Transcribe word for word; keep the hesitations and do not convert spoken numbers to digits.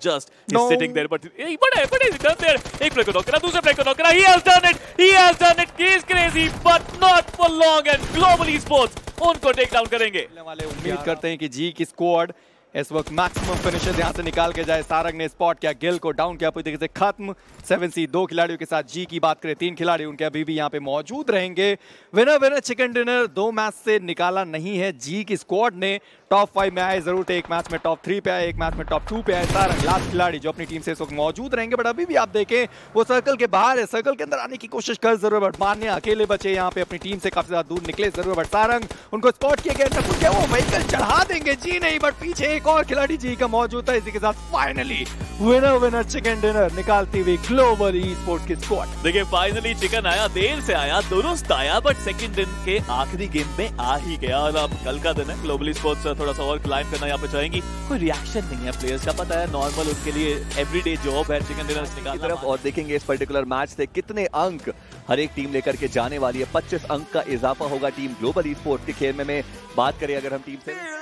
just he's No. sitting there, but hey, but but he's done there. एक player को knock करा, दूसरे player को नॉक करा. He has done it. He has done it. He is crazy, but not for long. And Global Esports उनको take down करेंगे. वाले उम्मीद करते हैं कि जी की स्क्वाड इस वक्त मैक्सिमम फिनिशर्स यहां से निकाल के जाए. सारंग ने स्पॉट किया, गिल को डाउन किया, पूरी तरीके से खत्म. सेवन सी दो खिलाड़ियों के साथ. जी की बात करें, तीन खिलाड़ी उनके अभी भी यहां पे मौजूद रहेंगे. विनर विनर चिकन डिनर दो मैच से निकाला नहीं है जी की स्क्वाड ने. टॉप फाइव में आए जरूर थे, एक मैच में टॉप थ्री पे आए, एक मैच में टॉप टू पे आए. सारंग लास्ट खिलाड़ी जो अपनी टीम से इस वक्त मौजूद रहेंगे, बट अभी भी आप देखें वो सर्कल के बाहर है. सर्कल के अंदर आने की कोशिश कर जरूर, बट मान्य अकेले बचे यहाँ पे, अपनी टीम से काफी ज्यादा दूर निकले जरूर. बट सारंग उनको स्पॉट किया गया, वो व्हीकल चढ़ा देंगे. जी नहीं, बट पीछे एक और खिलाड़ी जी का मौजूद था. इसी के साथ finally winner winner chicken dinner निकालती हुई ग्लोबल ई स्पोर्ट्स की स्क्वाड. देखिए फाइनली चिकन आया, देर से आया, दुरुस्त आया, बट सेकंड दिन के आखिरी गेम में आ ही गया. और अब कल का दिन है, ग्लोबल स्पोर्ट्स थोड़ा सा और क्लाइंब करना यहाँ पे चाहेंगी. कोई रिएक्शन नहीं है प्लेयर्स का, पता है नॉर्मल उनके लिए एवरीडे जॉब है चिकन डिनर निकालना. तरफ और देखेंगे इस पर्टिकुलर मैच से कितने अंक हर एक टीम लेकर के जाने वाली है. पच्चीस अंक का इजाफा होगा टीम ग्लोबल ई स्पोर्ट्स के खेल में. बात करें अगर हम टीम से